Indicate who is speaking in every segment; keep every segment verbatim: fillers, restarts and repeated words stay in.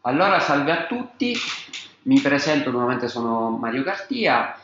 Speaker 1: Allora, salve a tutti, mi presento nuovamente, sono Mario Cartia.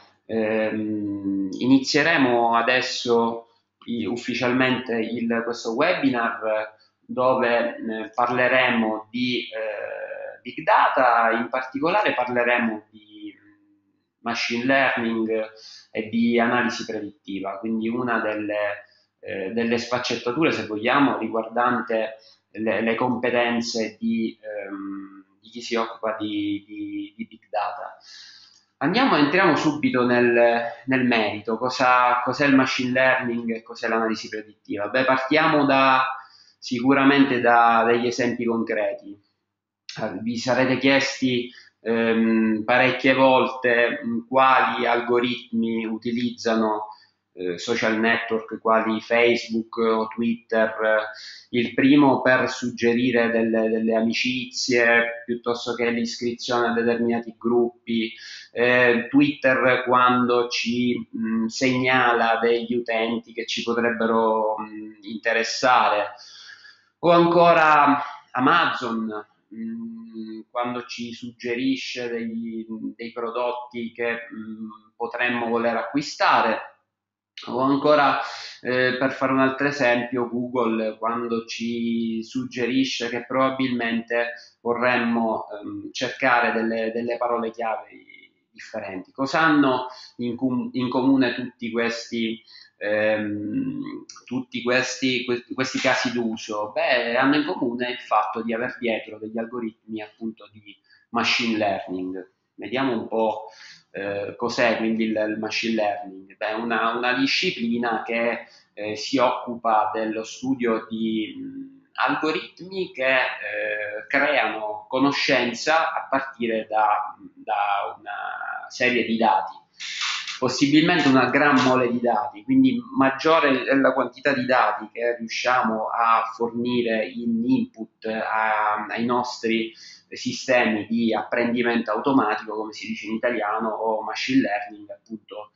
Speaker 1: Ehm, inizieremo adesso i- ufficialmente il- questo webinar dove eh, parleremo di eh, Big Data, in particolare parleremo di mm, machine learning e di analisi predittiva, quindi una delle, eh, delle sfaccettature, se vogliamo, riguardante le, le competenze di, ehm, di chi si occupa di, di, di Big Data. Andiamo, entriamo subito nel, nel merito, cosa, cos'è il machine learning e cos'è l'analisi predittiva. Beh, partiamo da, sicuramente da degli esempi concreti. Eh, Vi sarete chiesti ehm, parecchie volte mh, quali algoritmi utilizzano eh, social network quali Facebook o Twitter, eh, il primo per suggerire delle, delle amicizie piuttosto che l'iscrizione a determinati gruppi, eh, Twitter quando ci mh, segnala degli utenti che ci potrebbero mh, interessare, o ancora Amazon mh, quando ci suggerisce degli- dei prodotti che mh, potremmo voler acquistare, o ancora, eh, per fare un altro esempio, Google quando ci suggerisce che probabilmente vorremmo ehm, cercare delle, delle parole chiave differenti. Cosa hanno in, com- in comune tutti questi, ehm, tutti questi, que- questi casi d'uso? Beh, hanno in comune il fatto di aver dietro degli algoritmi appunto di machine learning. Vediamo un po' eh, cos'è quindi il, il machine learning. Beh, una, una disciplina che eh, si occupa dello studio di mh, algoritmi che eh, creano conoscenza a partire da, da una serie di dati, possibilmente una gran mole di dati, quindi maggiore è la quantità di dati che riusciamo a fornire in input a, ai nostri sistemi di apprendimento automatico, come si dice in italiano, o machine learning, appunto,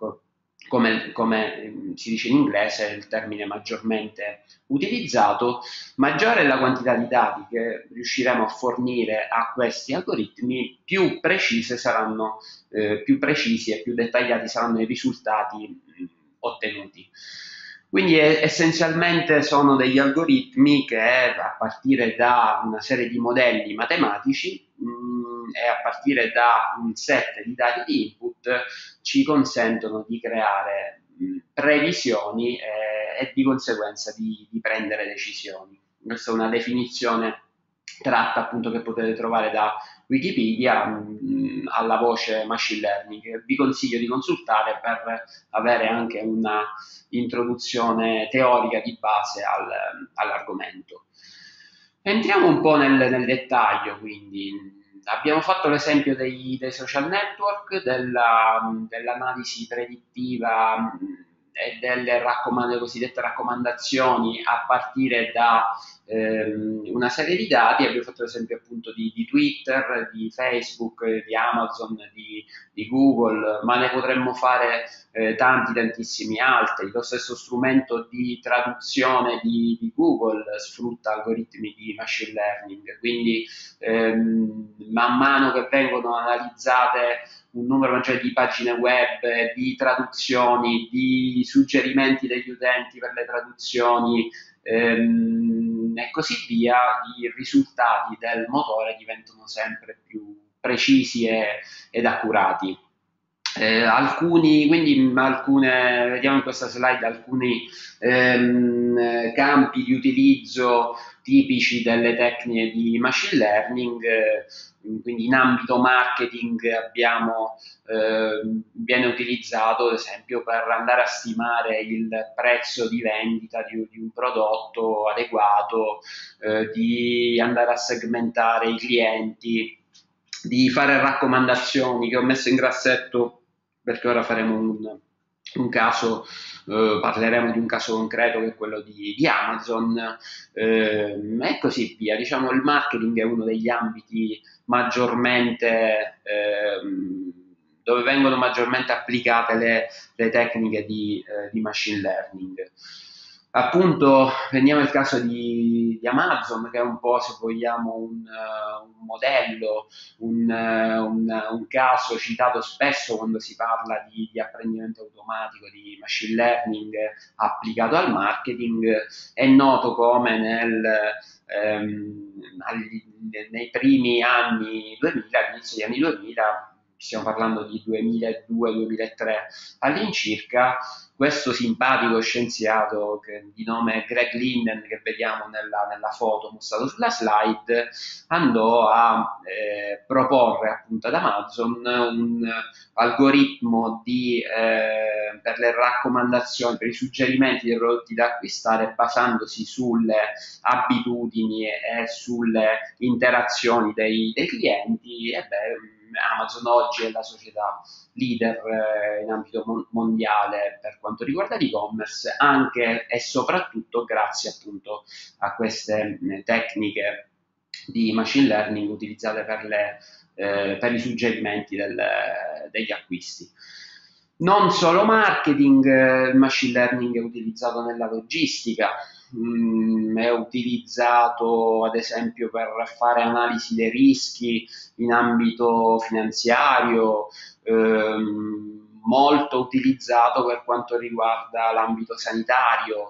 Speaker 1: come, come si dice in inglese, è il termine maggiormente utilizzato, maggiore è la quantità di dati che riusciremo a fornire a questi algoritmi, più precise saranno, eh, più precisi e più dettagliati saranno i risultati mh, ottenuti. Quindi è, essenzialmente sono degli algoritmi che a partire da una serie di modelli matematici mh, e a partire da un set di dati di input ci consentono di creare mh, previsioni eh, e di conseguenza di, di prendere decisioni. Questa è una definizione tratta appunto che potete trovare da Wikipedia mh, alla voce machine learning, che vi consiglio di consultare per avere anche una introduzione teorica di base al, all'argomento. Entriamo un po' nel, nel dettaglio, quindi abbiamo fatto l'esempio dei, dei social network, della, dell'analisi predittiva mh, e delle raccomand- cosiddette raccomandazioni a partire da ehm, una serie di dati. Abbiamo fatto l'esempio appunto di, di Twitter, di Facebook, di Amazon, di, di Google, ma ne potremmo fare eh, tanti, tantissimi altri. Lo stesso strumento di traduzione di, di Google sfrutta algoritmi di machine learning, quindi ehm, man mano che vengono analizzate un numero maggiore di pagine web, di traduzioni, di suggerimenti degli utenti per le traduzioni ehm, e così via, i risultati del motore diventano sempre più precisi e, ed accurati. Eh, alcuni, quindi alcune, vediamo in questa slide alcuni ehm, campi di utilizzo tipici delle tecniche di machine learning, eh, quindi in ambito marketing abbiamo, eh, viene utilizzato ad esempio per andare a stimare il prezzo di vendita di, di un prodotto adeguato, eh, di andare a segmentare i clienti, di fare raccomandazioni che ho messo in grassetto perché ora faremo un, un caso, eh, parleremo di un caso concreto che è quello di, di Amazon eh, e così via. Diciamo il marketing è uno degli ambiti maggiormente ehm, dove vengono maggiormente applicate le, le tecniche di, eh, di machine learning. Appunto, prendiamo il caso di, di Amazon, che è un po', se vogliamo, un, eh, un modello, un, eh, un- un caso citato spesso quando si parla di, di apprendimento automatico, di machine learning applicato al marketing. È noto come nel, ehm, agli- nei primi anni duemila, all'inizio degli anni duemila, stiamo parlando di duemiladue-duemilatré all'incirca, questo simpatico scienziato che, di nome Greg Linden, che vediamo nella, nella foto mostrato sulla slide, andò a eh, proporre appunto ad Amazon un algoritmo di, eh, per le raccomandazioni, per i suggerimenti dei prodotti da acquistare, basandosi sulle abitudini e sulle interazioni dei, dei clienti. E beh, Amazon oggi è la società leader eh, in ambito mon- mondiale per quanto riguarda l'e-commerce, anche e soprattutto grazie appunto a queste mh, tecniche di machine learning utilizzate per, le, eh, per i suggerimenti del, degli acquisti. Non solo marketing, eh, il machine learning è utilizzato nella logistica, mm, è utilizzato ad esempio per fare analisi dei rischi in ambito finanziario, ehm, molto utilizzato per quanto riguarda l'ambito sanitario,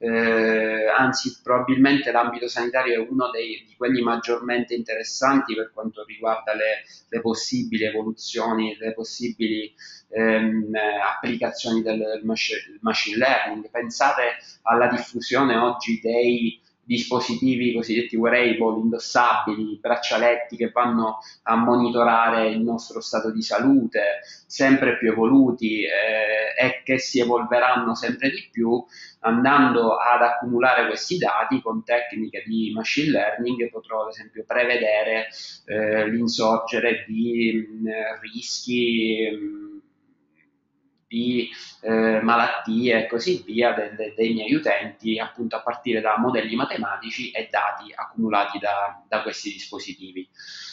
Speaker 1: eh, anzi probabilmente l'ambito sanitario è uno dei, di quelli maggiormente interessanti per quanto riguarda le, le possibili evoluzioni, le possibili ehm, applicazioni del, del machine learning. Pensate alla diffusione oggi dei dispositivi cosiddetti wearable, indossabili, braccialetti che vanno a monitorare il nostro stato di salute, sempre più evoluti eh, e che si evolveranno sempre di più, andando ad accumulare questi dati con tecniche di machine learning potrò ad esempio prevedere eh, l'insorgere di mh, rischi mh, di eh, malattie e così via de, de, dei miei utenti, appunto a partire da modelli matematici e dati accumulati da, da questi dispositivi.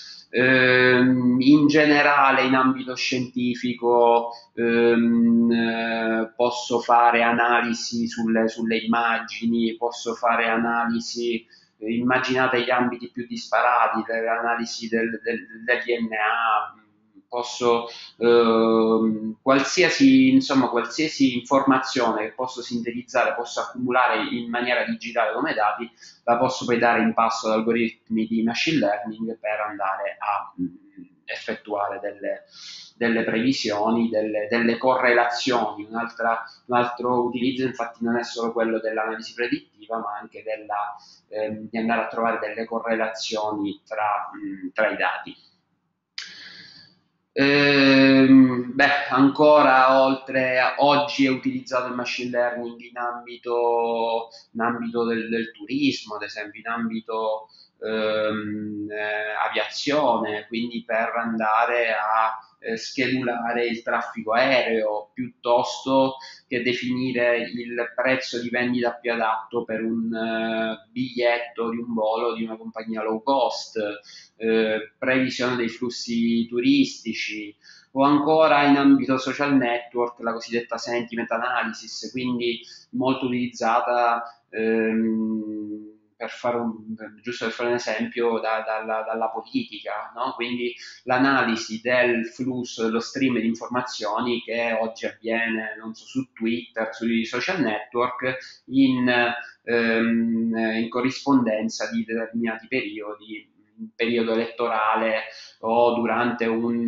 Speaker 1: Ehm, in generale, in ambito scientifico, ehm, eh, posso fare analisi sulle, sulle immagini, posso fare analisi, eh, immaginate gli ambiti più disparati, l'analisi del, del, del D N A, posso ehm, qualsiasi, insomma, qualsiasi informazione che posso sintetizzare, posso accumulare in maniera digitale come dati, la posso poi dare in passo ad algoritmi di machine learning per andare a mh, effettuare delle, delle previsioni, delle, delle correlazioni. Un'altra, un altro utilizzo infatti non è solo quello dell'analisi predittiva, ma anche della, ehm, di andare a trovare delle correlazioni tra, mh, tra i dati. Ehm, beh, ancora oltre a oggi è utilizzato il machine learning in ambito, in ambito del, del turismo, ad esempio in ambito ehm, eh, aviazione, quindi per andare a eh, schedulare il traffico aereo piuttosto che definire il prezzo di vendita più adatto per un eh, biglietto di un volo di una compagnia low cost, eh, previsione dei flussi turistici, o ancora in ambito social network la cosiddetta sentiment analysis, quindi molto utilizzata ehm, per fare un, giusto per fare un esempio da, dalla, dalla, politica, no? Quindi l'analisi del flusso, dello stream di informazioni che oggi avviene, non so, su Twitter, sui social network, in, ehm, in corrispondenza di determinati periodi, periodo elettorale o durante un,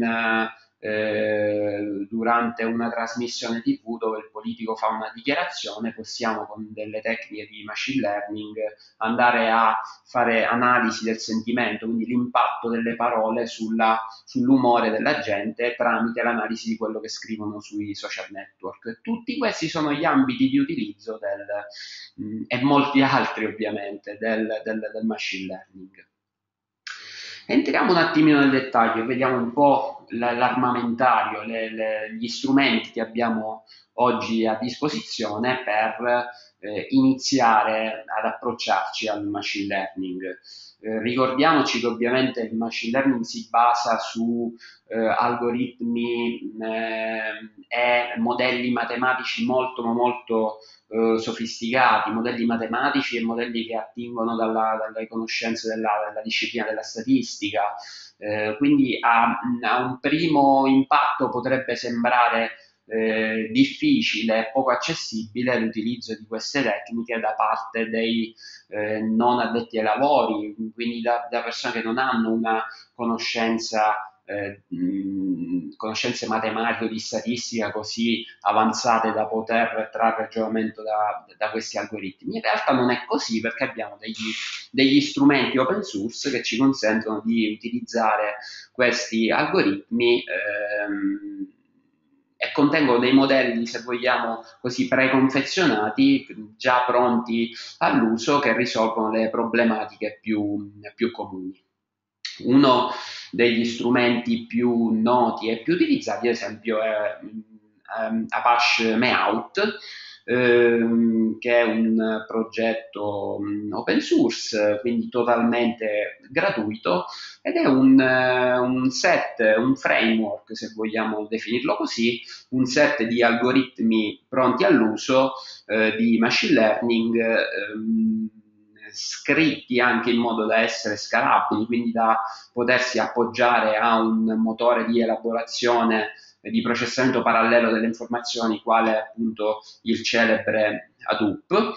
Speaker 1: eh, durante una trasmissione tivù dove il politico fa una dichiarazione, possiamo con delle tecniche di machine learning andare a fare analisi del sentimento, quindi l'impatto delle parole sulla, sull'umore della gente tramite l'analisi di quello che scrivono sui social network. Tutti questi sono gli ambiti di utilizzo del, mh, e molti altri ovviamente del, del, del machine learning. Entriamo un attimino nel dettaglio e vediamo un po' l'armamentario, le, le, gli strumenti che abbiamo oggi a disposizione per eh, iniziare ad approcciarci al machine learning. Eh, ricordiamoci che ovviamente il machine learning si basa su eh, algoritmi eh, e modelli matematici molto ma molto eh, sofisticati, modelli matematici e modelli che attingono dalla, dalle conoscenze della, della disciplina della statistica. Eh, quindi a, a un primo impatto potrebbe sembrare eh, difficile, poco accessibile l'utilizzo di queste tecniche da parte dei eh, non addetti ai lavori, quindi da, da persone che non hanno una conoscenza Eh, mh, conoscenze matematiche o di statistica così avanzate da poter trarre ragionamento da, da questi algoritmi. In realtà non è così, perché abbiamo degli, degli strumenti open source che ci consentono di utilizzare questi algoritmi ehm, e contengono dei modelli, se vogliamo così, preconfezionati, già pronti all'uso, che risolvono le problematiche più, più comuni. Uno degli strumenti più noti e più utilizzati, ad esempio, è um, Apache Meout, ehm, che è un progetto um, open source, quindi totalmente gratuito, ed è un, uh, un set, un framework, se vogliamo definirlo così, un set di algoritmi pronti all'uso eh, di machine learning, ehm, scritti anche in modo da essere scalabili, quindi da potersi appoggiare a un motore di elaborazione e di processamento parallelo delle informazioni, quale appunto il celebre Hadoop.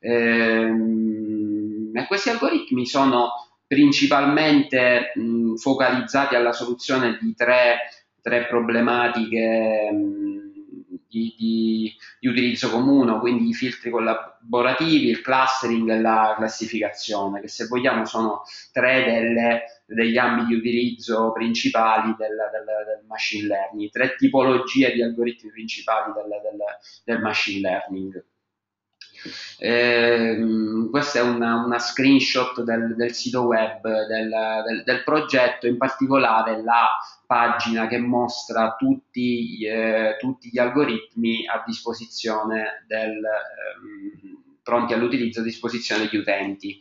Speaker 1: Ehm, e questi algoritmi sono principalmente mh, focalizzati alla soluzione di tre, tre problematiche mh, di, di, di utilizzo comune, quindi i filtri collaborativi, il clustering e la classificazione, che se vogliamo sono tre delle, degli ambiti di utilizzo principali del, del, del machine learning, tre tipologie di algoritmi principali del, del, del machine learning. Eh, questa è una, una screenshot del, del sito web del, del, del progetto, in particolare la pagina che mostra tutti, eh, tutti gli algoritmi a disposizione del, ehm, pronti all'utilizzo a disposizione degli utenti.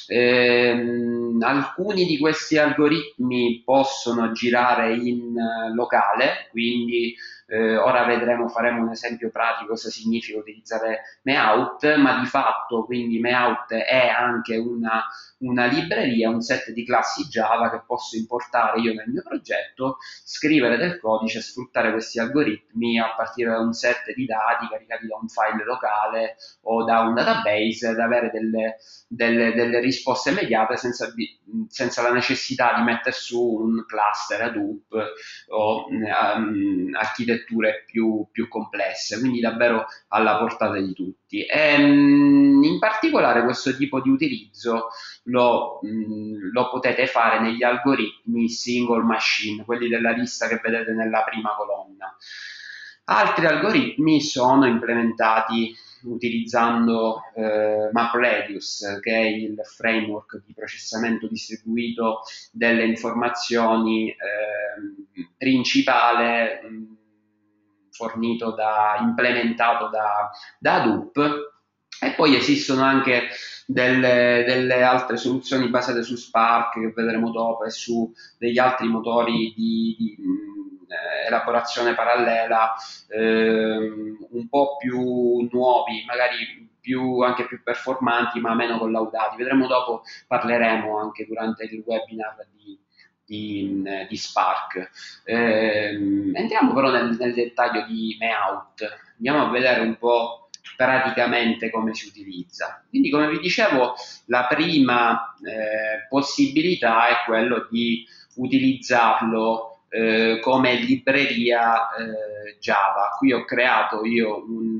Speaker 1: Ehm, alcuni di questi algoritmi possono girare in uh, locale, quindi eh, ora vedremo, faremo un esempio pratico cosa significa utilizzare Meout, ma di fatto quindi Meout è anche una, una libreria, un set di classi Java che posso importare io nel mio progetto, scrivere del codice, sfruttare questi algoritmi a partire da un set di dati caricati da un file locale o da un database, ed avere delle, delle, delle risposte immediate senza, senza la necessità di mettere su un cluster Hadoop o um, architetture più, più complesse, quindi davvero alla portata di tutti. E, um, in particolare questo tipo di utilizzo lo, um, lo potete fare negli algoritmi single machine, quelli della lista che vedete nella prima colonna. Altri algoritmi sono implementati utilizzando eh, MapReduce, che è il framework di processamento distribuito delle informazioni eh, principale mh, fornito da, implementato da, da Hadoop. E poi esistono anche delle, delle altre soluzioni basate su Spark, che vedremo dopo, e su degli altri motori di, di eh, elaborazione parallela ehm, un po' più nuovi, magari più, anche più performanti, ma meno collaudati. Vedremo dopo, parleremo anche durante il webinar di, di, di Spark. Eh, entriamo però nel, nel dettaglio di Meout, andiamo a vedere un po' praticamente come si utilizza. Quindi, come vi dicevo, la prima eh, possibilità è quello di utilizzarlo eh, come libreria eh, Java. Qui ho creato io un,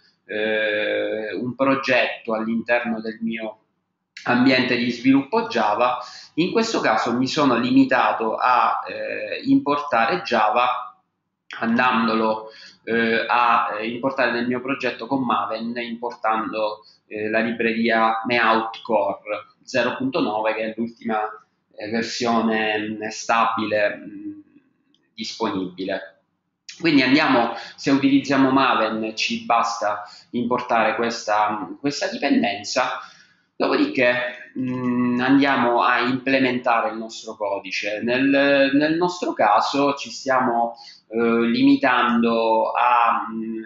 Speaker 1: eh, un progetto all'interno del mio ambiente di sviluppo Java. In questo caso mi sono limitato a eh, importare Java, andandolo eh, a importare nel mio progetto con Maven, importando eh, la libreria Meout Core zero punto nove, che è l'ultima eh, versione mh, stabile mh, disponibile. Quindi andiamo, se utilizziamo Maven ci basta importare questa, questa dipendenza, dopodiché mh, andiamo a implementare il nostro codice. Nel, nel nostro caso ci stiamo eh, limitando a, mh,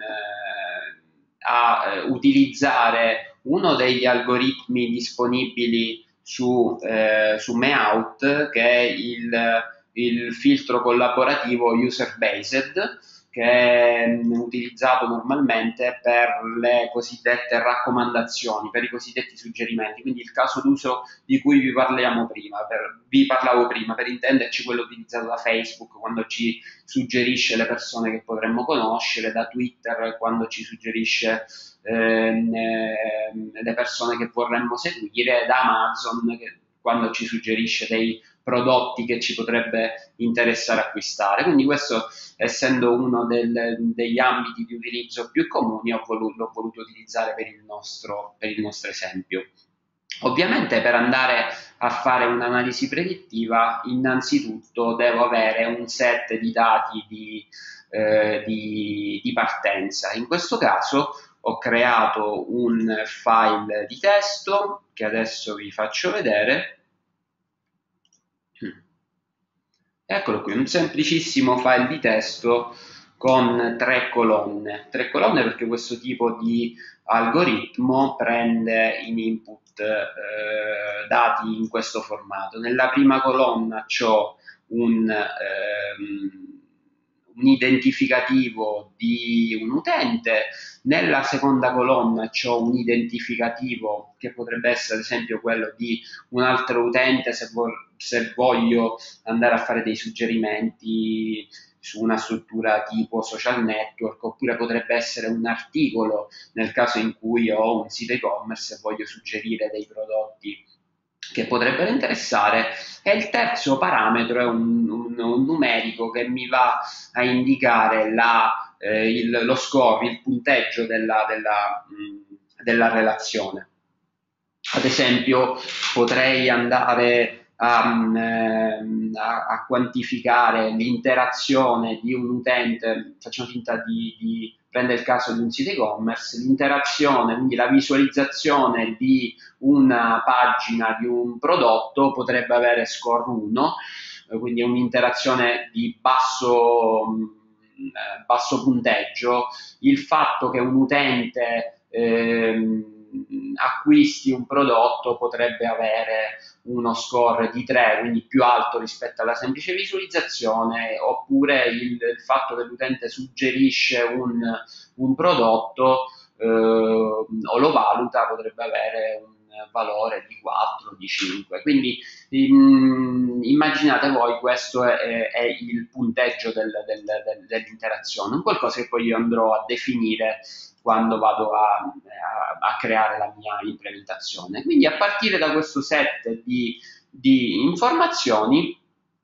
Speaker 1: a eh, utilizzare uno degli algoritmi disponibili su, eh, su Meout, che è il, il filtro collaborativo user-based, che è utilizzato normalmente per le cosiddette raccomandazioni, per i cosiddetti suggerimenti, quindi il caso d'uso di cui vi parliamo prima, per, vi parlavo prima, per intenderci quello utilizzato da Facebook quando ci suggerisce le persone che potremmo conoscere, da Twitter quando ci suggerisce ehm, ehm, le persone che vorremmo seguire, da Amazon che, quando ci suggerisce dei prodotti che ci potrebbe interessare acquistare. Quindi questo, essendo uno del, degli ambiti di utilizzo più comuni, ho voluto, l'ho voluto utilizzare per il, nostro, per il nostro esempio. Ovviamente per andare a fare un'analisi predittiva, innanzitutto devo avere un set di dati di, eh, di, di partenza. In questo caso ho creato un file di testo che adesso vi faccio vedere. Eccolo qui, un semplicissimo file di testo con tre colonne. Tre colonne perché questo tipo di algoritmo prende in input eh, dati in questo formato. Nella prima colonna c'ho un, ehm, un identificativo di un utente, nella seconda colonna c'ho un identificativo che potrebbe essere ad esempio quello di un altro utente se, vo se voglio andare a fare dei suggerimenti su una struttura tipo social network, oppure potrebbe essere un articolo nel caso in cui ho un sito e-commerce e voglio suggerire dei prodotti che potrebbero interessare, e il terzo parametro è un, un, un numerico che mi va a indicare la, eh, il, lo score, il punteggio della, della, mh, della relazione. Ad esempio potrei andare a, a, a quantificare l'interazione di un utente, facciamo finta di, di prendere il caso di un sito e-commerce, l'interazione, quindi la visualizzazione di una pagina di un prodotto potrebbe avere score uno, quindi un'interazione di basso, basso punteggio. Il fatto che un utente ehm, acquisti un prodotto potrebbe avere uno score di tre, quindi più alto rispetto alla semplice visualizzazione, oppure il, il fatto che l'utente suggerisce un, un prodotto eh, o lo valuta potrebbe avere un valore di quattro, di cinque. Quindi in, immaginate voi, questo è, è il punteggio del, del, del, dell'interazione, un qualcosa che poi io andrò a definire quando vado a, a, a creare la mia implementazione. Quindi a partire da questo set di, di informazioni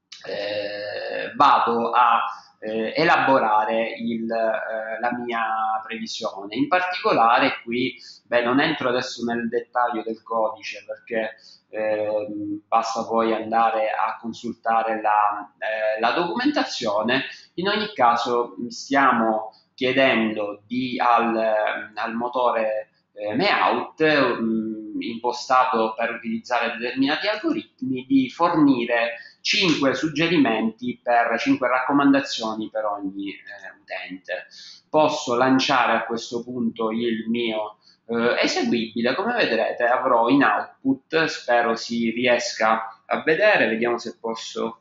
Speaker 1: eh, vado a eh, elaborare il, eh, la mia previsione. In particolare qui, beh, non entro adesso nel dettaglio del codice perché eh, basta poi andare a consultare la, eh, la documentazione. In ogni caso stiamo chiedendo di, al, al motore eh, Meout, mh, impostato per utilizzare determinati algoritmi, di fornire cinque suggerimenti per cinque raccomandazioni per ogni eh, utente. Posso lanciare a questo punto il mio eh, eseguibile. Come vedrete avrò in output, spero si riesca a vedere, vediamo se posso,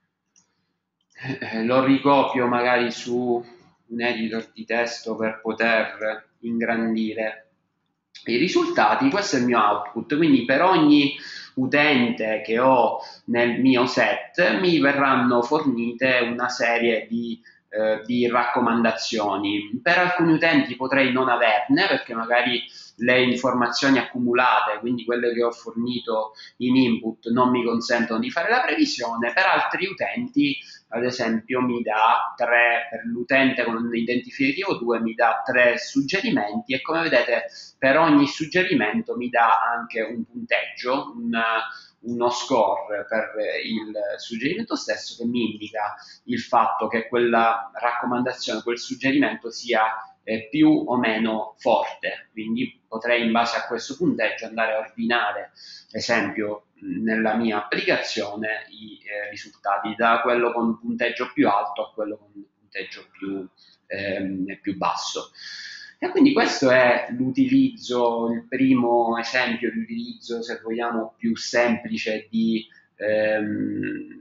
Speaker 1: eh, lo ricopio magari su un editor di testo per poter ingrandire i risultati. Questo è il mio output, quindi per ogni utente che ho nel mio set mi verranno fornite una serie di, eh, di raccomandazioni. Per alcuni utenti potrei non averne perché magari le informazioni accumulate, quindi quelle che ho fornito in input, non mi consentono di fare la previsione. Per altri utenti, ad esempio, mi dà tre, per l'utente con identificativo due mi dà tre suggerimenti, e come vedete per ogni suggerimento mi dà anche un punteggio, un, uno score per il suggerimento stesso che mi indica il fatto che quella raccomandazione, quel suggerimento sia eh, più o meno forte. Quindi potrei in base a questo punteggio andare a ordinare, esempio, nella mia applicazione i eh, risultati da quello con punteggio più alto a quello con punteggio più, ehm, più basso. E quindi questo è l'utilizzo, il primo esempio di utilizzo, se vogliamo, più semplice di, ehm,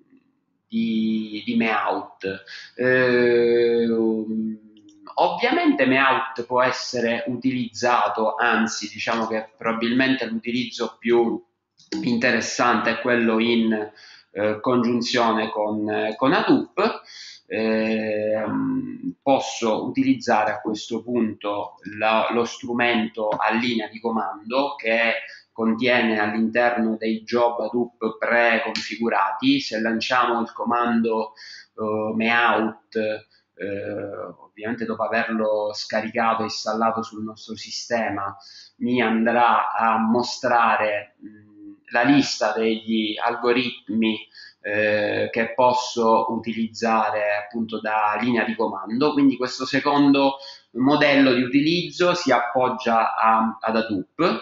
Speaker 1: di, di Meout. Eh, ovviamente Meout può essere utilizzato, anzi diciamo che probabilmente l'utilizzo più interessante è quello in eh, congiunzione con, con Hadoop. Eh, posso utilizzare a questo punto la, lo strumento a linea di comando che contiene all'interno dei job Hadoop preconfigurati. Se lanciamo il comando uh, meout, eh, ovviamente dopo averlo scaricato e installato sul nostro sistema, mi andrà a mostrare mh, la lista degli algoritmi eh, che posso utilizzare appunto da linea di comando. Quindi questo secondo modello di utilizzo si appoggia a, ad Hadoop,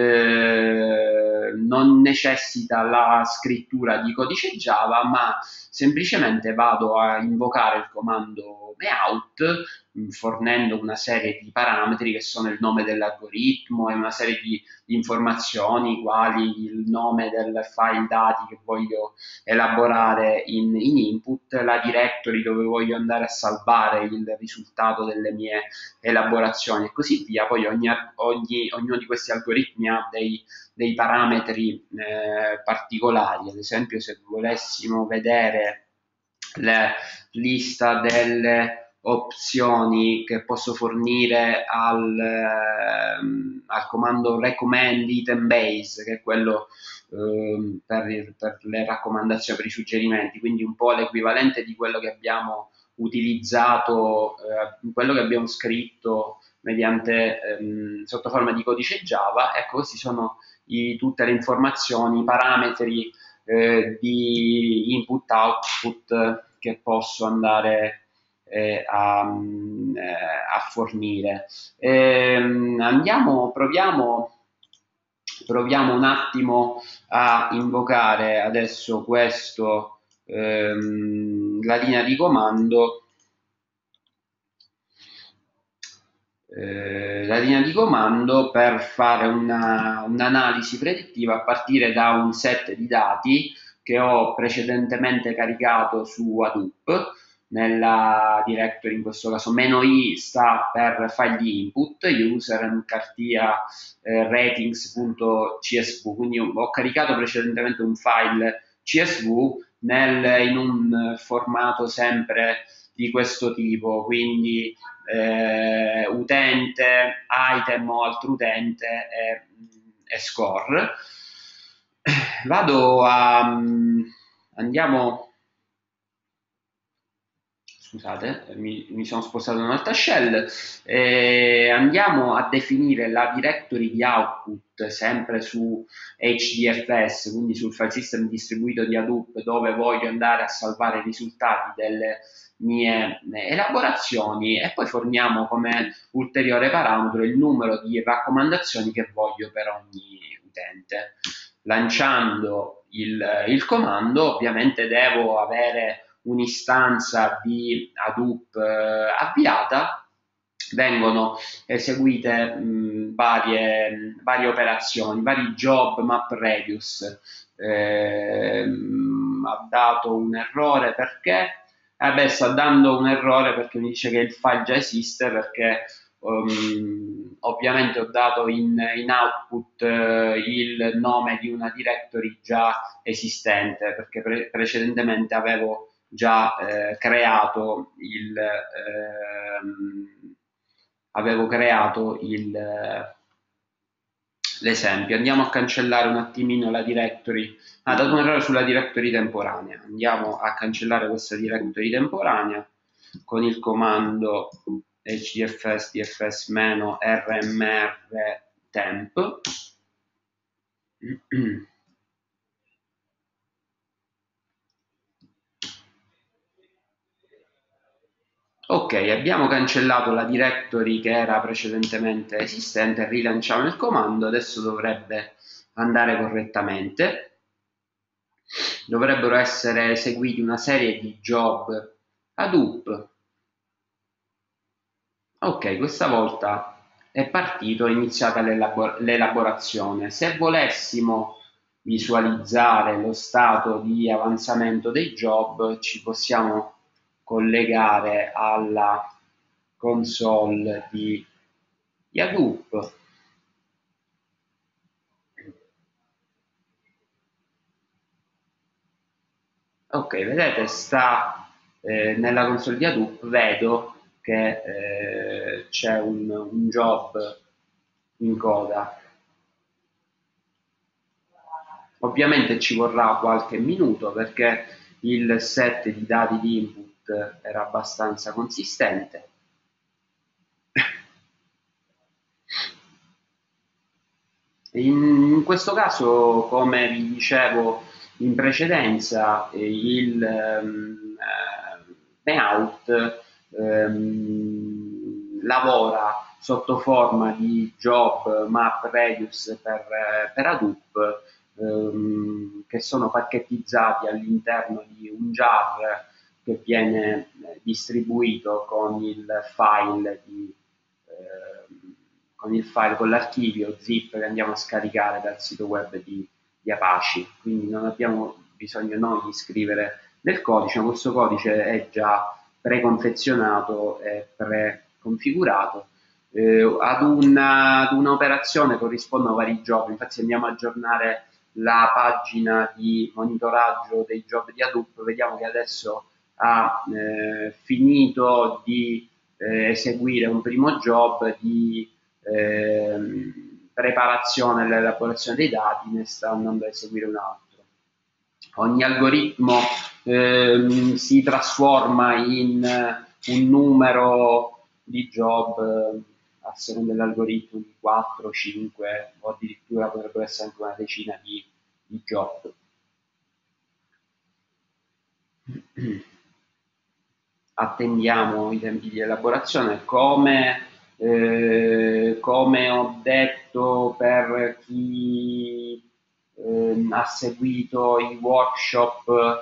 Speaker 1: eh, non necessita la scrittura di codice Java, ma semplicemente vado a invocare il comando meout fornendo una serie di parametri che sono il nome dell'algoritmo e una serie di informazioni quali il nome del file dati che voglio elaborare in, in input, la directory dove voglio andare a salvare il risultato delle mie elaborazioni e così via. Poi ogni, ogni, ognuno di questi algoritmi ha dei, dei parametri eh, particolari. Ad esempio, se volessimo vedere la lista delle opzioni che posso fornire al, ehm, al comando recommend item base, che è quello ehm, per, per le raccomandazioni, per i suggerimenti, quindi un po' l'equivalente di quello che abbiamo utilizzato, eh, quello che abbiamo scritto mediante ehm, sotto forma di codice Java. Ecco, questi sono i, tutte le informazioni, i parametri eh, di input output che posso andare eh, a, eh, a fornire. Ehm, andiamo, proviamo, proviamo un attimo a invocare adesso questo, ehm, la linea di comando. Eh, la linea di comando per fare una, un'analisi predittiva a partire da un set di dati che ho precedentemente caricato su Hadoop nella directory, in questo caso meno i sta per file di input, user cartia eh, ratings.csv, quindi ho caricato precedentemente un file C S V nel, in un formato sempre di questo tipo, quindi eh, utente, item o altro utente e, e score. Vado a andiamo scusate, mi, mi sono spostato in un'altra shell, eh, andiamo a definire la directory di output sempre su H D F S, quindi sul file system distribuito di Hadoop, dove voglio andare a salvare i risultati delle mie elaborazioni, e poi forniamo come ulteriore parametro il numero di raccomandazioni che voglio per ogni utente. Lanciando il, il comando, ovviamente devo avere un'istanza di Hadoop eh, avviata, vengono eseguite mh, varie, varie operazioni, vari job map radius. Eh, mh, ha dato un errore perché? Eh beh, sta dando un errore perché mi dice che il file già esiste, perché um, ovviamente ho dato in, in output uh, il nome di una directory già esistente, perché pre- precedentemente avevo già eh, creato il ehm, avevo creato il l'esempio. Andiamo a cancellare un attimino la directory. Ha dato un errore sulla directory temporanea. Andiamo a cancellare questa directory temporanea con il comando hdfs dfs-rmr temp. Ok, abbiamo cancellato la directory che era precedentemente esistente, rilanciamo il comando, adesso dovrebbe andare correttamente. Dovrebbero essere eseguiti una serie di job Hadoop. Ok, questa volta è partito, è iniziata l'elabor- l'elaborazione. Se volessimo visualizzare lo stato di avanzamento dei job, ci possiamo collegare alla console di, di Hadoop. Ok, vedete, sta eh, nella console di Hadoop, vedo che eh, c'è un, un job in coda. Ovviamente ci vorrà qualche minuto perché il set di dati di input era abbastanza consistente. In, in questo caso, come vi dicevo in precedenza, eh, il ehm, eh, Layout ehm, lavora sotto forma di job map radius per, eh, per Hadoop, ehm, che sono pacchettizzati all'interno di un jar che viene eh, distribuito con il file di ehm, con il file, con l'archivio zip che andiamo a scaricare dal sito web di, di Apache. Quindi non abbiamo bisogno noi di scrivere del codice, ma questo codice è già preconfezionato e preconfigurato. Eh, ad, una, ad un'operazione corrispondono vari job, infatti se andiamo a aggiornare la pagina di monitoraggio dei job di Hadoop, vediamo che adesso ha eh, finito di eh, eseguire un primo job di ehm, preparazione e elaborazione dei dati, ne sta andando a eseguire un altro. Ogni algoritmo ehm, si trasforma in eh, un numero di job eh, a seconda dell'algoritmo di quattro, cinque o addirittura potrebbero essere anche una decina di, di job. Attendiamo i tempi di elaborazione. Come, eh, come ho detto per chi eh, ha seguito i workshop,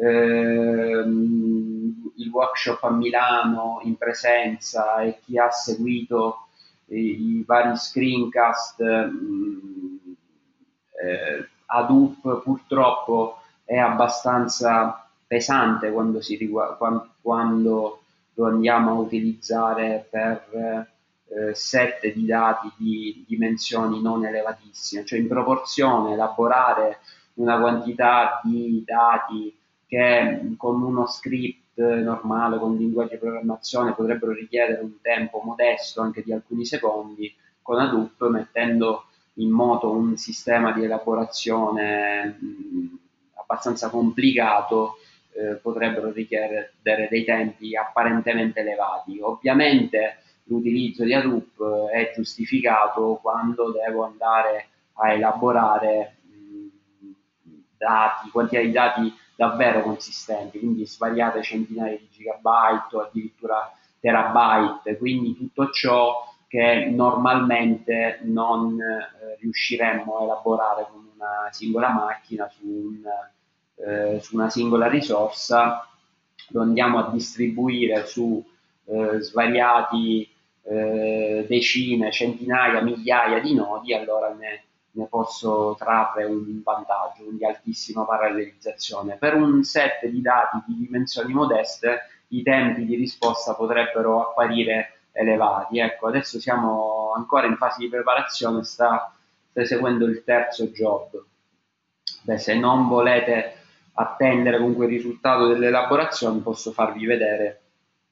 Speaker 1: ehm, il workshop a Milano in presenza e chi ha seguito i, i vari screencast, mh, eh, Hadoop purtroppo è abbastanza pesante quando, si rigu- quando, quando lo andiamo a utilizzare per eh, set di dati di dimensioni non elevatissime, cioè in proporzione elaborare una quantità di dati che con uno script normale, con un linguaggio di programmazione potrebbero richiedere un tempo modesto anche di alcuni secondi, con Hadoop mettendo in moto un sistema di elaborazione mh, abbastanza complicato eh, potrebbero richiedere dei tempi apparentemente elevati. Ovviamente l'utilizzo di Hadoop è giustificato quando devo andare a elaborare mh, dati, quantità di dati davvero consistenti, quindi svariate centinaia di gigabyte o addirittura terabyte, quindi tutto ciò che normalmente non eh, riusciremmo a elaborare con una singola macchina su, un, eh, su una singola risorsa, lo andiamo a distribuire su eh, svariati eh, decine, centinaia, migliaia di nodi, allora ne, ne posso trarre un vantaggio, quindi altissima parallelizzazione. Per un set di dati di dimensioni modeste i tempi di risposta potrebbero apparire elevati. Ecco, adesso siamo ancora in fase di preparazione, sta, sta eseguendo il terzo job. Beh, se non volete attendere comunque il risultato dell'elaborazione, posso farvi vedere,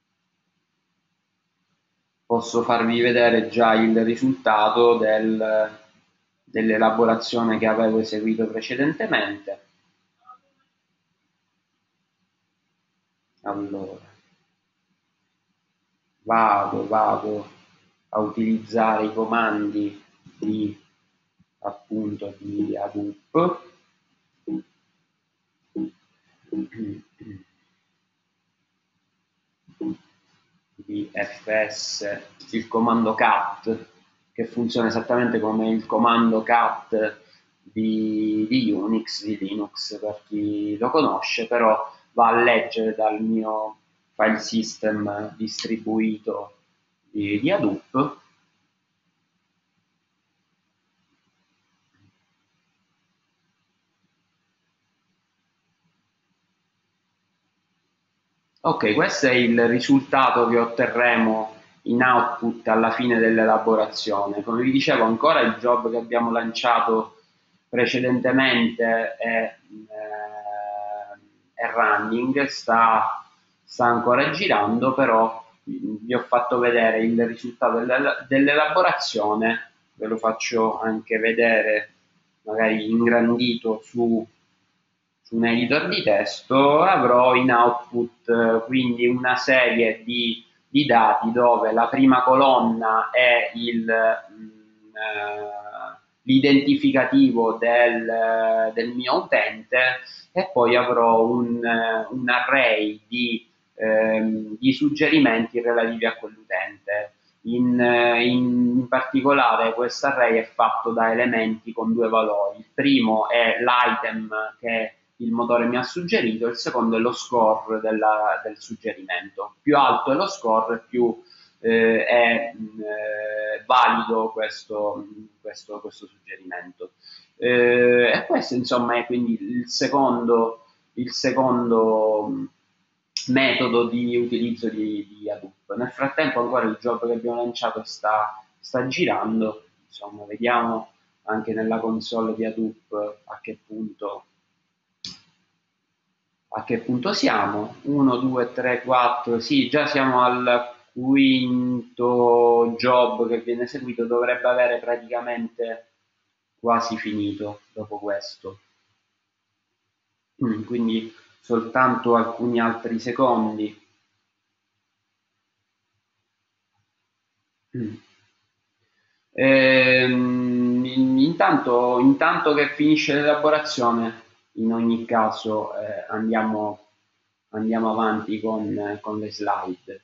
Speaker 1: posso farvi vedere già il risultato del, dell'elaborazione che avevo eseguito precedentemente. Allora, vado, vado a utilizzare i comandi di appunto di Hadoop. di F S il comando cat, che funziona esattamente come il comando cat di, di Unix, di Linux, per chi lo conosce, però va a leggere dal mio file system distribuito di, di Hadoop. Ok, questo è il risultato che otterremo in output alla fine dell'elaborazione. Come vi dicevo, ancora il job che abbiamo lanciato precedentemente è, eh, è running, sta, sta ancora girando, però vi ho fatto vedere il risultato dell'elaborazione, ve lo faccio anche vedere magari ingrandito su su un editor di testo. Avrò in output eh, quindi una serie di, di dati dove la prima colonna è il, mh, eh, l'identificativo del, del mio utente, e poi avrò un, un array di, ehm, di suggerimenti relativi a quell'utente. In, in, particolare questo array è fatto da elementi con due valori. Il primo è l'item che il motore mi ha suggerito, il secondo è lo score della, del suggerimento. Più alto è lo score, più eh, è eh, valido questo, questo, questo suggerimento. Eh, e questo insomma è quindi il secondo, il secondo metodo di utilizzo di, di Hadoop. Nel frattempo ancora il job che abbiamo lanciato sta, sta girando, insomma vediamo anche nella console di Hadoop a che punto a che punto siamo. uno, due, tre, quattro, sì, già siamo al quinto job che viene eseguito, dovrebbe avere praticamente quasi finito dopo questo. Mm, quindi soltanto alcuni altri secondi. Mm. Ehm, intanto, intanto che finisce l'elaborazione, in ogni caso eh, andiamo, andiamo avanti con, con le slide.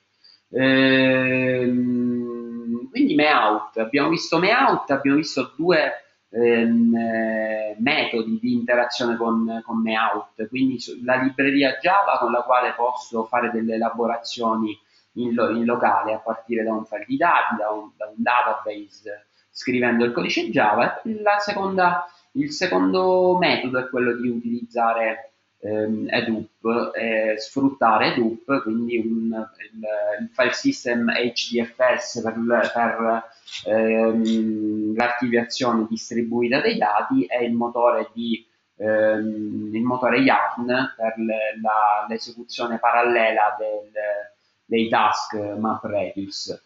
Speaker 1: Ehm, quindi Meout, abbiamo visto Meout, abbiamo visto due ehm, eh, metodi di interazione con, con Meout, quindi la libreria Java con la quale posso fare delle elaborazioni in, lo, in locale a partire da un file di dati, da un, da un database, scrivendo il codice Java. E la seconda, il secondo metodo è quello di utilizzare ehm, Hadoop, eh, sfruttare Hadoop, quindi un, il, il file system H D F S per, per ehm, l'archiviazione distribuita dei dati, e il motore di ehm, il motore Yarn per le, la, l'esecuzione parallela del, dei task MapReduce.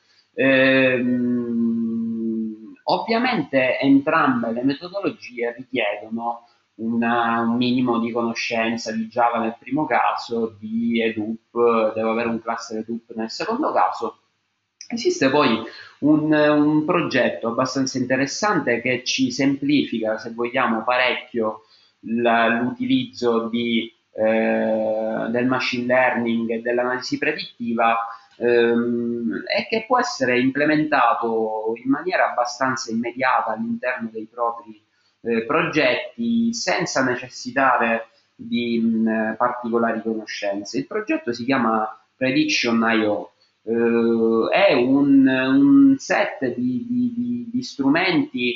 Speaker 1: Ehm, ovviamente entrambe le metodologie richiedono una, un minimo di conoscenza di Java nel primo caso, di Hadoop, devo avere un cluster Hadoop nel secondo caso. Esiste poi un, un progetto abbastanza interessante che ci semplifica, se vogliamo, parecchio l'utilizzo di, eh, del machine learning e dell'analisi predittiva, ehm, e che può essere implementato in maniera abbastanza immediata all'interno dei propri eh, progetti senza necessitare di mh, particolari conoscenze. Il progetto si chiama Prediction punto i o. Uh, è un, un set di, di, di, di strumenti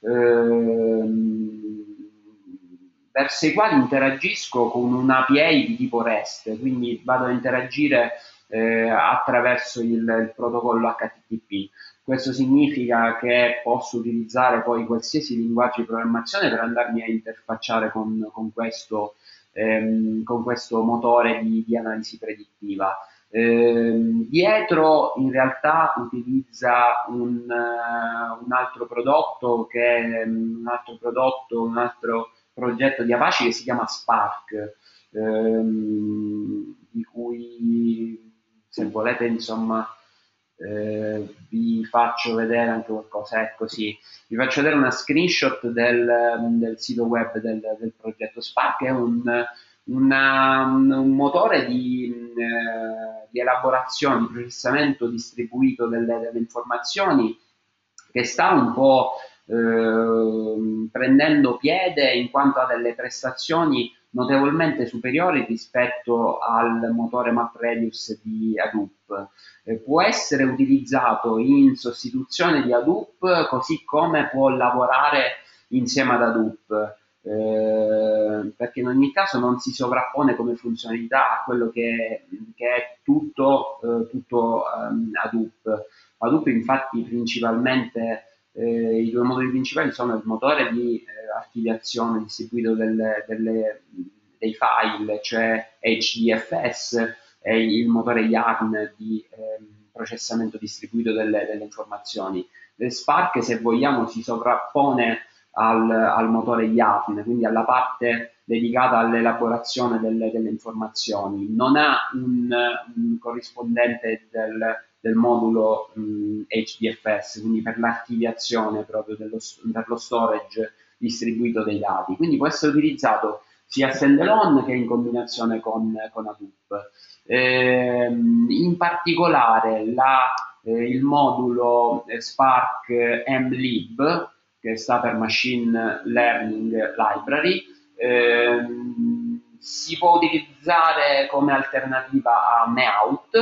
Speaker 1: uh, verso i quali interagisco con un'A P I di tipo REST, quindi vado a interagire eh, attraverso il, il protocollo H T T P. Questo significa che posso utilizzare poi qualsiasi linguaggio di programmazione per andarmi a interfacciare con, con, questo, ehm, con questo motore di, di analisi predittiva. Eh, dietro in realtà utilizza un, uh, un altro prodotto che um, un altro prodotto, un altro progetto di Apache che si chiama Spark, ehm, di cui se volete insomma eh, vi faccio vedere anche qualcosa. Ecco, sì, vi faccio vedere una screenshot del, del sito web del, del progetto Spark. È un una- un motore di, eh, di elaborazione, di processamento distribuito delle, delle informazioni che sta un po' ehm, prendendo piede in quanto ha delle prestazioni notevolmente superiori rispetto al motore MapReduce di Hadoop. Eh, può essere utilizzato in sostituzione di Hadoop, così come può lavorare insieme ad Hadoop, eh, perché in ogni caso non si sovrappone come funzionalità a quello che, che è tutto, eh, tutto ehm, Hadoop. Hadoop infatti principalmente eh, i due motori principali sono il motore di eh, archiviazione distribuito delle, delle, dei file, cioè H D F S, e il motore YARN di ehm, processamento distribuito delle, delle informazioni. Le Spark, se vogliamo, si sovrappone al, al motore YARN, quindi alla parte dedicata all'elaborazione delle, delle informazioni. Non ha un, un corrispondente del, del modulo mh, H D F S, quindi per l'archiviazione proprio dello, per lo storage distribuito dei dati. Quindi può essere utilizzato sia standalone che in combinazione con, con Hadoop. Ehm, in particolare la, eh, il modulo eh, Spark mlib, che sta per Machine Learning Library, ehm, si può utilizzare come alternativa a Meout,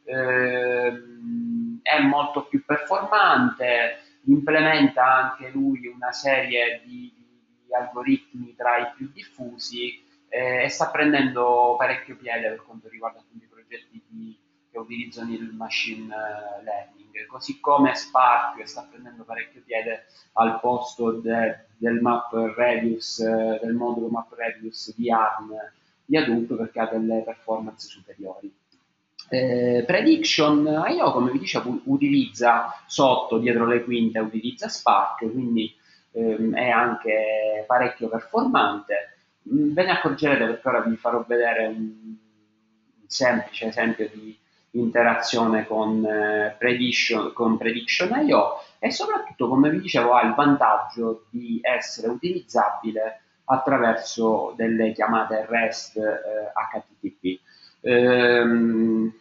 Speaker 1: ehm, è molto più performante, implementa anche lui una serie di, di algoritmi tra i più diffusi eh, e sta prendendo parecchio piede per quanto riguarda appunto i progetti di, che utilizzano il machine learning, così come Spark sta prendendo parecchio piede al posto de, del map reduce, eh, del modulo map reduce di ARM di Hadoop, perché ha delle performance superiori. Eh, Prediction I O, come vi dicevo, utilizza sotto, dietro le quinte, utilizza Spark, quindi ehm, è anche parecchio performante. Mm, Ve ne accorgerete perché ora vi farò vedere un, un semplice esempio di interazione con, eh, Prediction, con Prediction I O, e soprattutto, come vi dicevo, ha il vantaggio di essere utilizzabile attraverso delle chiamate REST eh, H T T P. Ehm,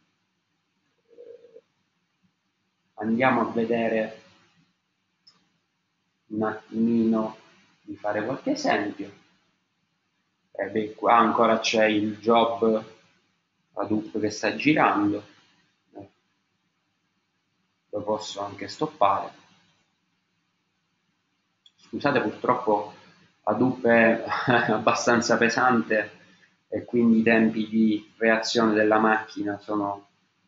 Speaker 1: Andiamo a vedere un attimino di fare qualche esempio. Eh beh, qua ancora c'è il job Hadoop che sta girando, eh, lo posso anche stoppare. Scusate, purtroppo Hadoop è abbastanza pesante e quindi i tempi di reazione della macchina sono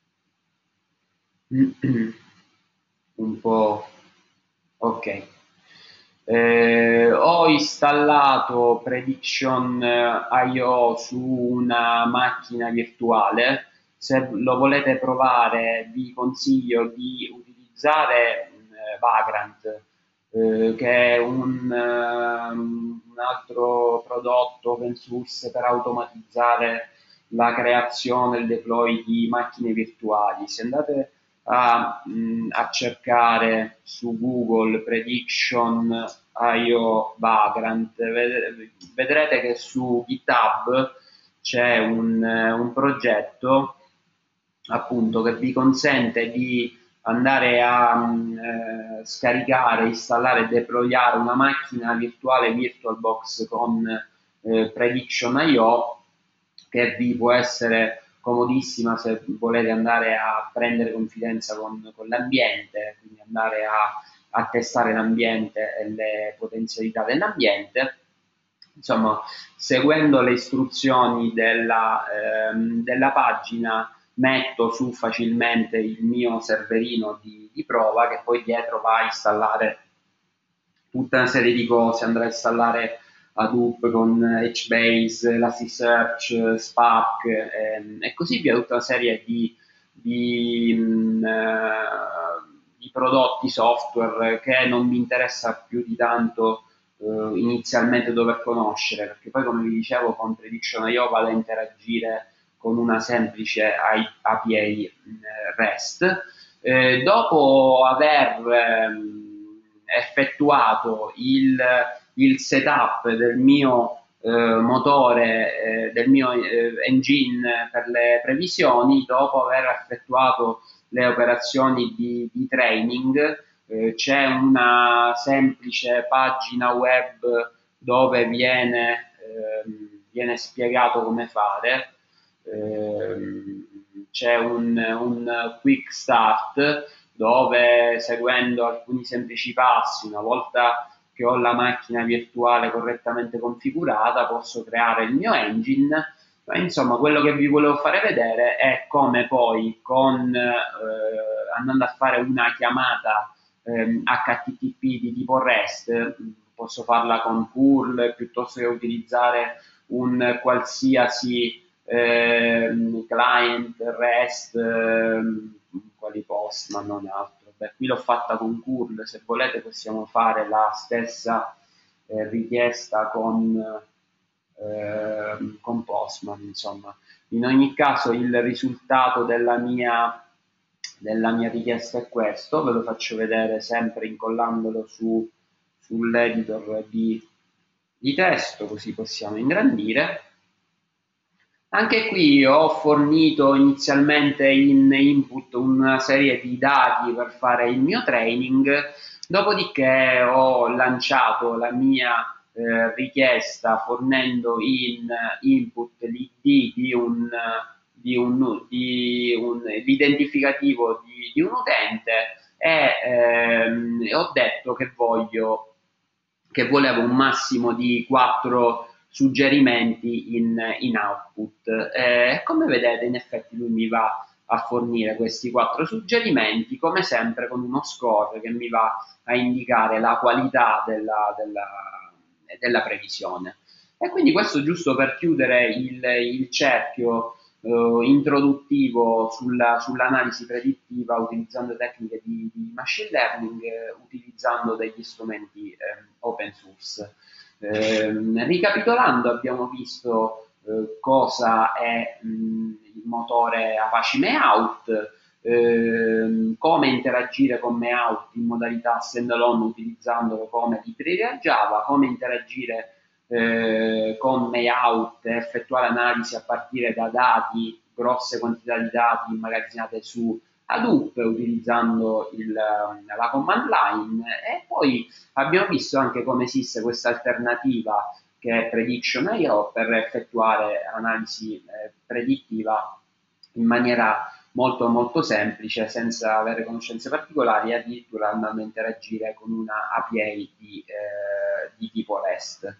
Speaker 1: un po' ok. Eh, ho installato Prediction I O su una macchina virtuale. Se lo volete provare, vi consiglio di utilizzare eh, Vagrant, eh, che è un, ehm, un altro prodotto open source per automatizzare la creazione e il deploy di macchine virtuali. Se andate a, mh, a cercare su Google Prediction I O Vagrant, vedrete che su GitHub c'è un, un progetto appunto che vi consente di andare a mh, eh, scaricare, installare e deployare una macchina virtuale VirtualBox con eh, Prediction I O, che vi può essere comodissima se volete andare a prendere confidenza con, con l'ambiente, quindi andare a, a testare l'ambiente e le potenzialità dell'ambiente. Insomma, seguendo le istruzioni della, ehm, della pagina, metto su facilmente il mio serverino di, di prova, che poi dietro va a installare tutta una serie di cose, andrà a installare Hadoop con HBase, Elasticsearch, Spark ehm, e così via, tutta una serie di, di, mh, eh, di prodotti software che non mi interessa più di tanto eh, inizialmente dover conoscere, perché poi, come vi dicevo, con Prediction I O vado a interagire con una semplice A P I REST. Eh, dopo aver ehm, effettuato il, il setup del mio eh, motore eh, del mio eh, engine per le previsioni, dopo aver effettuato le operazioni di, di training. Eh, c'è una semplice pagina web dove viene, ehm, viene spiegato come fare. Ehm, c'è un, un quick start dove, seguendo alcuni semplici passi, una volta che ho la macchina virtuale correttamente configurata, posso creare il mio engine. Ma insomma, quello che vi volevo fare vedere è come poi, con, eh, andando a fare una chiamata ehm, H T T P di tipo REST, posso farla con curl piuttosto che utilizzare un qualsiasi ehm, client REST, ehm, quali Postman, non altro. Beh, qui l'ho fatta con curl, se volete possiamo fare la stessa eh, richiesta con, eh, con Postman, insomma. In ogni caso il risultato della mia, della mia richiesta è questo, ve lo faccio vedere sempre incollandolo su, sull'editor di, di testo, così possiamo ingrandire. Anche qui ho fornito inizialmente in input una serie di dati per fare il mio training, dopodiché ho lanciato la mia eh, richiesta fornendo in input l'I D di un, di un, di un, l'identificativo di, di un utente e ehm, ho detto che voglio che volevo un massimo di quattro suggerimenti in, in output. Eh, come vedete, in effetti lui mi va a fornire questi quattro suggerimenti, come sempre con uno score che mi va a indicare la qualità della, della, della previsione. E quindi questo giusto per chiudere il, il cerchio eh, introduttivo sulla, sull'analisi predittiva utilizzando tecniche di, di machine learning, eh, utilizzando degli strumenti eh, open source. Eh, ricapitolando, abbiamo visto eh, cosa è mh, il motore Apache Meout, eh, come interagire con Meout in modalità standalone utilizzandolo come libreria Java, come interagire eh, con Meout e effettuare analisi a partire da dati, grosse quantità di dati immagazzinate su Hadoop utilizzando il, la command line. E poi abbiamo visto anche come esiste questa alternativa che è Prediction punto i o per effettuare analisi eh, predittiva in maniera molto molto semplice, senza avere conoscenze particolari e addirittura andando a interagire con una A P I di, eh, di tipo REST.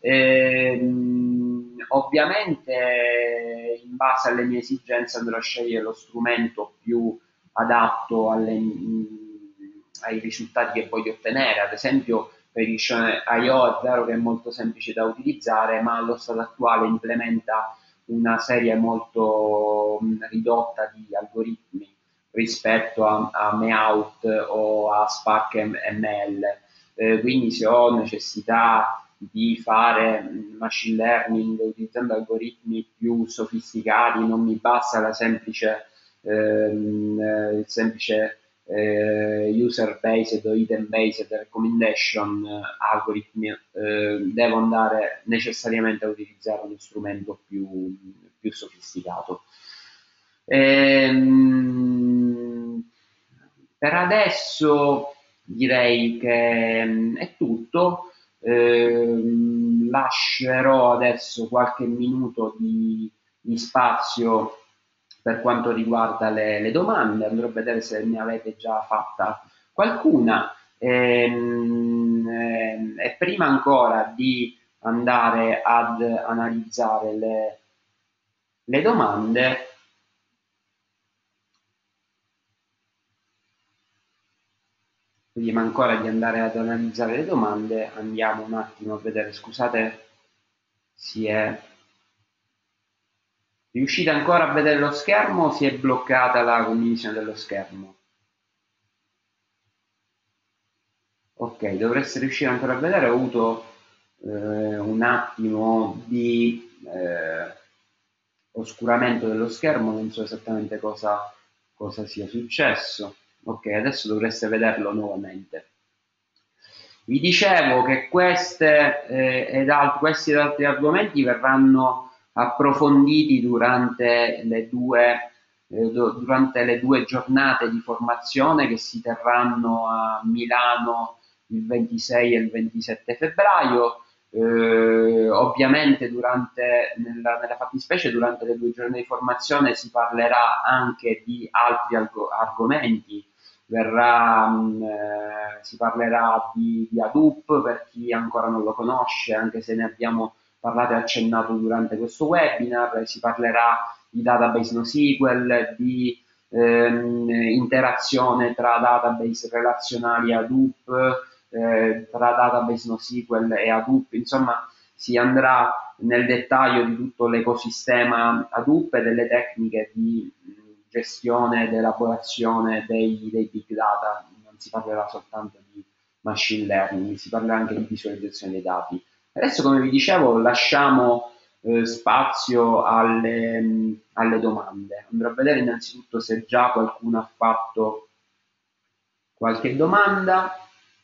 Speaker 1: Ehm, ovviamente in base alle mie esigenze andrò a scegliere lo strumento più adatto alle, mh, ai risultati che voglio ottenere. Ad esempio Prediction punto i o è vero che è molto semplice da utilizzare, ma allo stato attuale implementa una serie molto mh, ridotta di algoritmi rispetto a, a Meout o a Spark M L. Eh, quindi se ho necessità di fare machine learning utilizzando algoritmi più sofisticati, non mi basta la semplice, ehm, eh, il semplice eh, user based o item based recommendation eh, algoritmi, eh, devo andare necessariamente a utilizzare uno strumento più, più sofisticato. Ehm, per adesso direi che mh, è tutto. Ehm, lascerò adesso qualche minuto di, di spazio per quanto riguarda le, le domande, andrò a vedere se ne avete già fatta qualcuna. Ehm, ehm, e prima ancora di andare ad analizzare le, le domande, prima ancora di andare ad analizzare le domande, andiamo un attimo a vedere, scusate, si è riuscite ancora a vedere lo schermo o si è bloccata la condivisione dello schermo? Ok, dovreste riuscire ancora a vedere, ho avuto eh, un attimo di eh, oscuramento dello schermo, non so esattamente cosa, cosa sia successo. Ok, adesso dovreste vederlo nuovamente. Vi dicevo che queste, eh, ed alt- questi ed altri argomenti verranno approfonditi durante le due, eh, do- durante le due giornate di formazione che si terranno a Milano il ventisei e il ventisette febbraio. Eh, ovviamente durante, nella, nella fattispecie durante le due giornate di formazione si parlerà anche di altri argo- argomenti. Verrà, mh, eh, si parlerà di, di Hadoop per chi ancora non lo conosce, anche se ne abbiamo parlato e accennato durante questo webinar. Si parlerà di database NoSQL, di ehm, interazione tra database relazionali Hadoop, eh, tra database NoSQL e Hadoop. Insomma, si andrà nel dettaglio di tutto l'ecosistema Hadoop e delle tecniche di mh, gestione ed elaborazione dei, dei big data. Non si parlerà soltanto di machine learning, si parlerà anche di visualizzazione dei dati. Adesso, come vi dicevo, lasciamo eh, spazio alle, mh, alle domande. Andrò a vedere innanzitutto se già qualcuno ha fatto qualche domanda.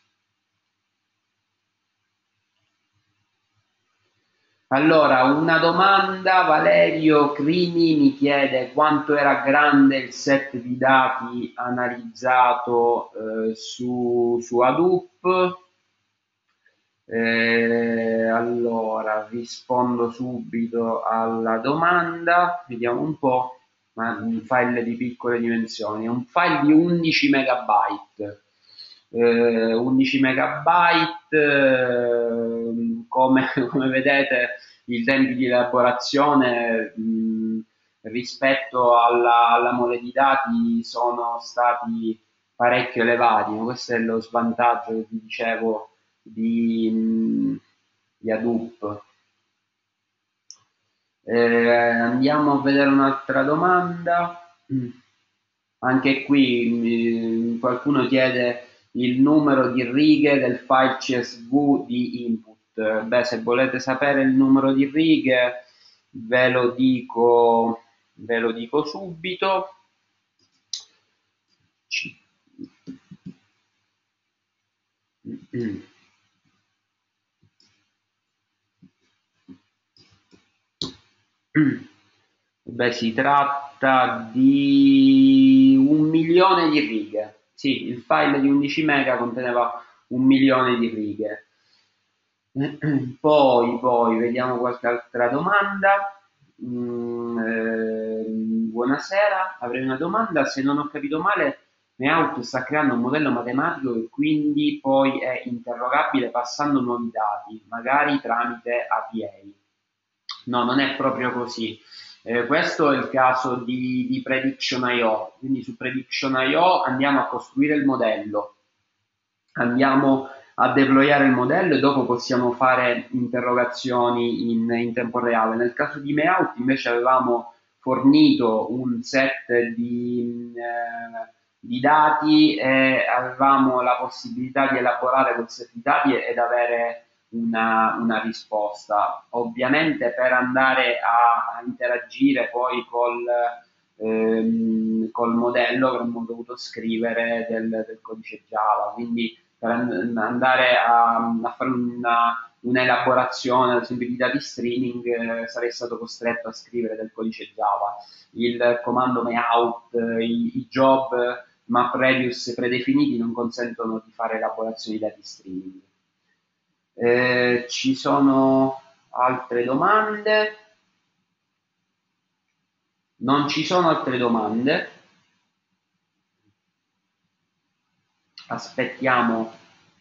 Speaker 1: Allora, una domanda, Valerio Crimi mi chiede quanto era grande il set di dati analizzato eh, su, su Hadoop. Eh, allora, rispondo subito alla domanda, vediamo un po', ma un file di piccole dimensioni, è un file di undici megabyte. Eh, undici megabyte, eh, come, come vedete i tempi di elaborazione mh, rispetto alla, alla mole di dati sono stati parecchio elevati, ma questo è lo svantaggio che vi dicevo di, mh, di Hadoop. Eh, andiamo a vedere un'altra domanda. Mm. Anche qui mh, qualcuno chiede il numero di righe del file C S V di input. Beh, se volete sapere il numero di righe, ve lo dico, ve lo dico subito. C- Beh, si tratta di un milione di righe. Sì, il file di undici mega conteneva un milione di righe. Poi, poi vediamo qualche altra domanda. Mm, ehm, buonasera, avrei una domanda. Se non ho capito male, Meout sta creando un modello matematico che quindi poi è interrogabile passando nuovi dati, magari tramite A P I. No, non è proprio così. Eh, questo è il caso di, di Prediction I O, quindi su Prediction I O andiamo a costruire il modello, andiamo a deployare il modello e dopo possiamo fare interrogazioni in, in tempo reale. Nel caso di Meout invece avevamo fornito un set di, eh, di dati e avevamo la possibilità di elaborare quel set di dati ed avere una, una risposta. Ovviamente per andare a, a interagire poi col, ehm, col modello avremmo dovuto scrivere del, del codice Java, quindi per andare a, a fare una, un'elaborazione ad esempio di dati streaming eh, sarei stato costretto a scrivere del codice Java. Il comando mayout, eh, i, i job MapReduce predefiniti non consentono di fare elaborazioni di dati streaming. Eh, ci sono altre domande? Non ci sono altre domande? Aspettiamo,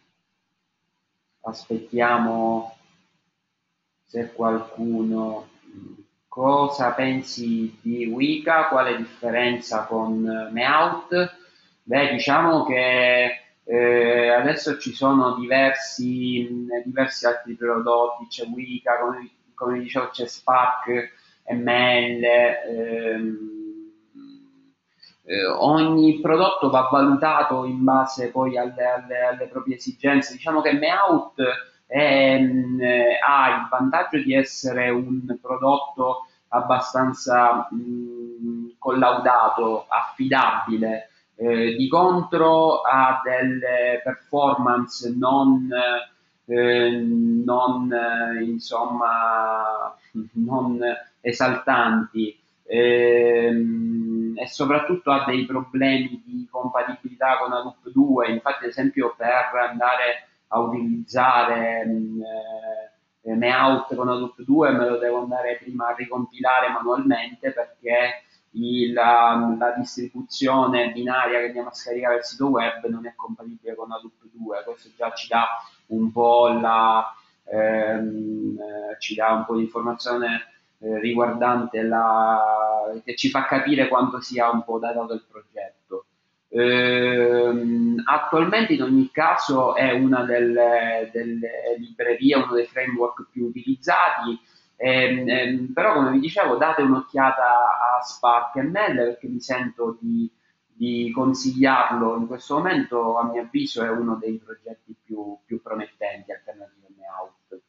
Speaker 1: aspettiamo se qualcuno. Cosa pensi di Wika? Quale differenza con Meout? Beh, diciamo che eh, adesso ci sono diversi, mh, diversi altri prodotti, c'è Wika, come, come dicevo c'è Spark M L, ehm, eh, ogni prodotto va valutato in base poi alle, alle, alle proprie esigenze. Diciamo che Meout è, mh, ha il vantaggio di essere un prodotto abbastanza mh, collaudato, affidabile, Eh, di contro ha delle performance non, eh, non eh, insomma, non esaltanti, ehm, e soprattutto ha dei problemi di compatibilità con Hadoop due. Infatti, ad esempio, per andare a utilizzare mh, eh, Meout con Hadoop due me lo devo andare prima a ricompilare manualmente, perché il- la, la distribuzione binaria che andiamo a scaricare dal sito web non è compatibile con Hadoop due. Questo già ci dà un po' la, ehm, eh, ci dà un po' di informazione eh, riguardante la, che ci fa capire quanto sia un po' datato il progetto. Ehm, attualmente in ogni caso è una delle, delle librerie, uno dei framework più utilizzati. Ehm, ehm, però, come vi dicevo, date un'occhiata a Spark M L, perché mi sento di, di consigliarlo in questo momento. A mio avviso è uno dei progetti più, più promettenti alternativi a Meout.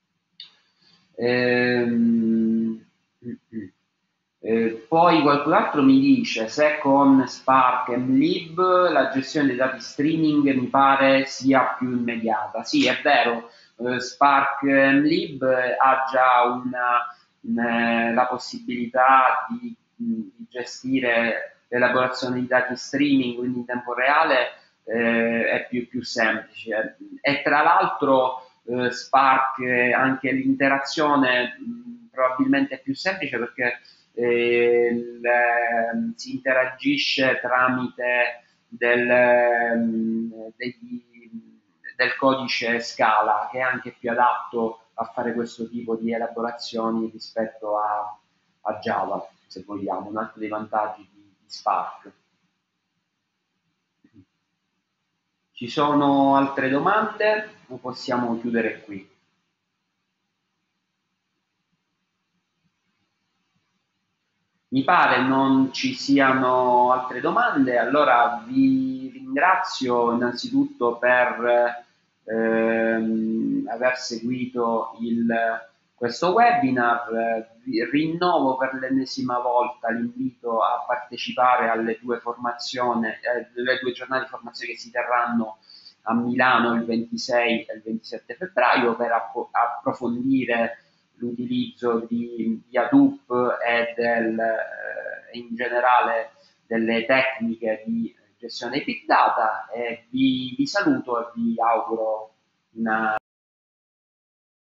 Speaker 1: Ehm, mm, mm. Eh, poi qualcun altro mi dice se con Spark e Mlib la gestione dei dati streaming mi pare sia più immediata. Sì, è vero, eh, Spark e Mlib ha già una, un- la possibilità di, di gestire l'elaborazione di dati streaming, quindi in tempo reale, eh, è più, più semplice. E tra l'altro eh, Spark, eh, anche l'interazione mh, probabilmente è più semplice, perché eh, il, ehm, si interagisce tramite del, ehm, degli- del codice Scala, che è anche più adatto a fare questo tipo di elaborazioni rispetto a, a Java, se vogliamo, un altro dei vantaggi di, di Spark. Ci sono altre domande o possiamo chiudere qui? Mi pare non ci siano altre domande, allora vi ringrazio innanzitutto per ehm, aver seguito il- questo webinar. Eh, vi rinnovo per l'ennesima volta l'invito a partecipare alle due formazioni, eh, le due giornate di formazione che si terranno a Milano il ventisei e il ventisette febbraio, per appo- approfondire l'utilizzo di, di Hadoop e del, eh, in generale delle tecniche di gestione dei big data. E vi, vi saluto e vi auguro una